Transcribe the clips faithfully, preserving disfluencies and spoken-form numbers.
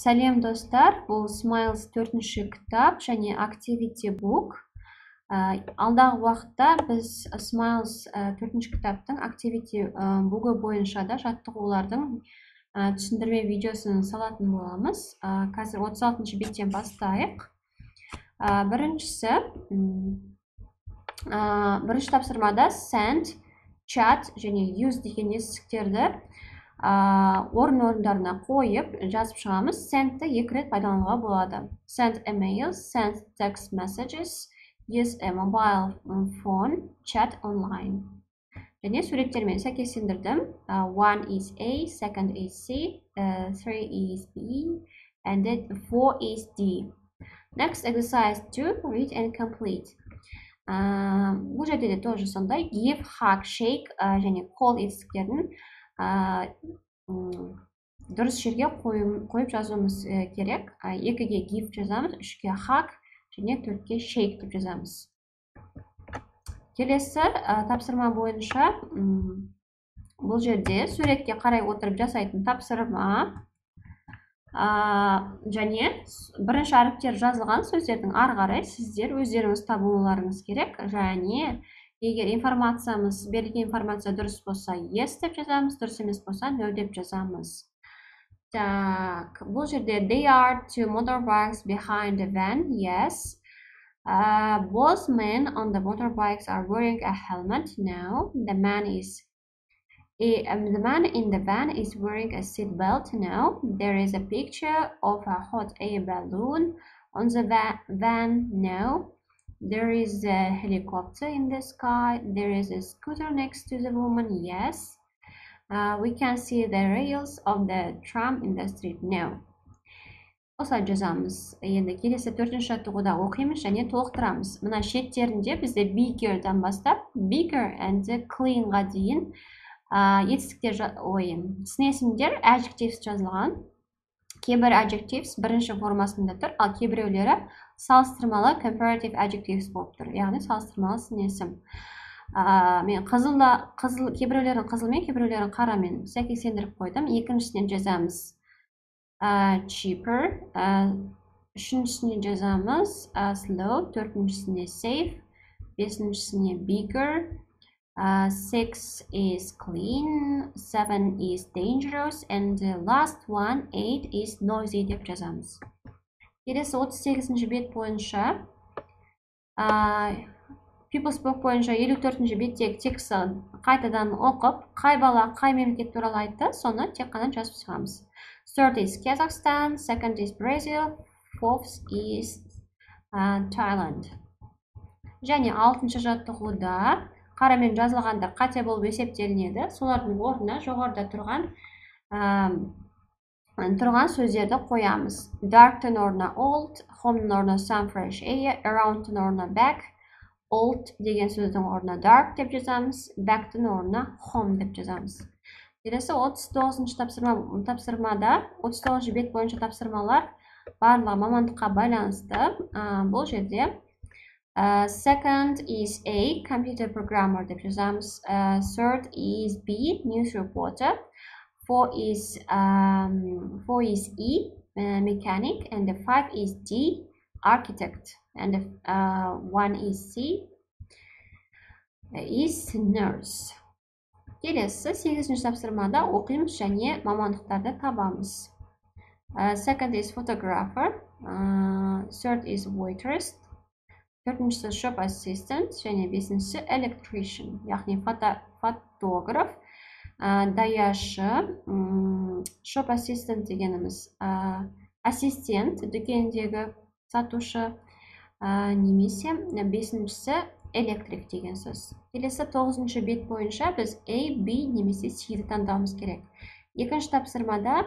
Сәлем достар, бұл Smiles төртінші кітап және Activity Book. Алдағы уақытта біз Smiles төртінші кітаптың Activity Book'ы бойынша да жаттығулардың түсіндірме видеосын салатын боламыз. Қазір отыз алтыншы беттен бастайық. Біріншісі, бірінші тапсырмада send, chat және use деген есіктерді орын орындарына қойып жазып шығамыз. Send'ті екі рет пайдалануға болады. Send emails, send text messages, use a mobile phone, chat online. Және суреттермен сәйкестендірдім. One is A, second is C, three is B, and then four is D. Next exercise two, read and complete. Бұл жерде де тоже сондай give, hug, shake және call етістіктерін дұрыс жерге қойып жазуымыз керек. екіге give жазамыз, үшке hug және төртке shake деп жазамыз. Келесі тапсырма бойынша бұл жерде суретке қарай отырып жасайтын тапсырма және бірінші әріптер жазылған сөздердің ары қарай сіздер өздеріңіз табуларыңыз керек. Және егер информациямыз, берілген информация дұрыс болса yes деп жазамыз, дұрыс емес болса no деп жазамыз. Так, бұл жерде they are two motorbikes behind the van. Yes. Uh, both men on the motorbikes are wearing a helmet. No. The man is um, the man in the van is wearing a seat belt. No. There is a picture of a hot air balloon on the va van. No. There is a helicopter in the sky. There is a scooter next to the woman. Yes. Uh, we can see the rails of the tram in the street. No. Осылай жазамыз. Енді келесі төртінші жаттығуда оқимыз және толықтырамыз. Мына шеттерінде бізде bigger-дан бастап bigger and clean-ға дейін етістіктер, ой, сын есімдер adjectives жазылған. Кейбір adjectives бірінші формасында тұр, ал кейбіреулері салыстырмалы comparative adjectives болып тұр. Яғни салыстырмалы сын есім. Мен қызылда, қызыл, кейбіреулерін қызылмен, кейбіреулерін қарамен сәйкестендіріп қойдым. Екіншісіне жазамыз cheaper, үшіншісіне жазамыз slow, төртіншісіне safe, бесіншісіне bigger, six is clean, seven is dangerous, and the last one, eight is noisy деп жазамыз. Келесі отыз сегізінші бет бойынша People Spoke бойынша елу төртінші беттегі тексті қайтадан оқып, қай бала, қай мемлекет туралы айтты, соны тек қана жазып шығамыз. Third is Kazakhstan, second is Brazil, fourth is uh, Thailand. Және алтыншы жаттығуда қарамен жазылғандар қате болып есептелінеді. Солардың орнына жоғарыда тұрған тұрған сөздерді қоямыз. Dark'тың орнына old, home'ның орнына some fresh air, around'тың орнына back, old деген сөздің орнына dark деп жазамыз, back'тың орнына home деп жазамыз. Келесі отыз тоғызыншы тапсырмада, отыз тоғызыншы бет бойынша тапсырмалар барлығы мамандыққа байланысты. Бұл жерде second is A, computer programmer деп жазамыз. Third is B, news reporter. Four is four is E, mechanic, and the five is D, architect, and the one is C, is nurse. Келесі сегізінші тапсырмада оқимыз және мамандықтарды табамыз. Second is photographer, third is waitress, төртіншісі shop assistant және бесіншісі electrician, яғни фотограф, даяшы. Shop assistant дегеніміз ассистент, дүкендегі сатушы, немесе бесіншісі электрик деген сөз. Келесі тоғызыншы бет бойынша біз A, B немесе C'ді таңдауымыз керек. Екінші тапсырмада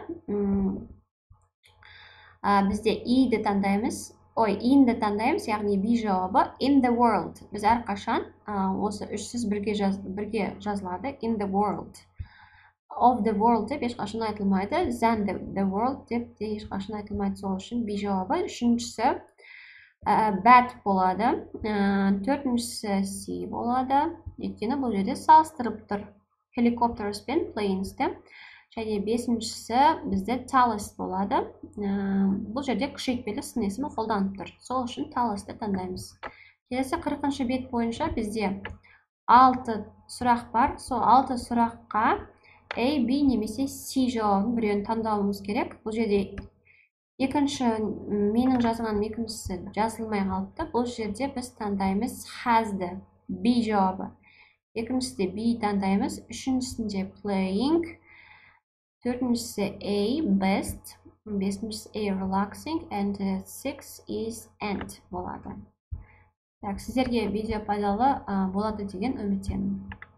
бізде E-ді таңдаймыз, ой, in-ді таңдаймыз, яғни B жауабы in the world. Біз әрқашан осы үшсіз бірге жазылады in the world. Of the world деп ешқашан айтылмайды, than the world деп де ешқашан айтылмайды. Сол үшін B жауабы. Үшіншісі bad болады, төртіншісі C болады, өйткені бұл жерде салыстырып тұр helicopters пен planes-ті. және бесіншісі бізде tallest болады. Бұл жерде күшейтпелі сын есімі қолданып тұр. Сол үшін tallest'ті таңдаймыз. Келесі қырқыншы бет бойынша бізде алты сұрақ бар. Сол алты сұраққа A, B немесе C жауабын біреуін таңдауымыз керек. Бұл жерде екінші, менің жазғаным екіншісі жазылмай қалыпты. Бұл жерде біз таңдаймыз has'ді, B жауабы. Екіншісінде B таңдаймыз. Үшіншісінде playing. Төртіншісі A, best. Бесіншісі A, relaxing. And six is end болады. Так, сіздерге видео пайдалы болады деген үміттемін.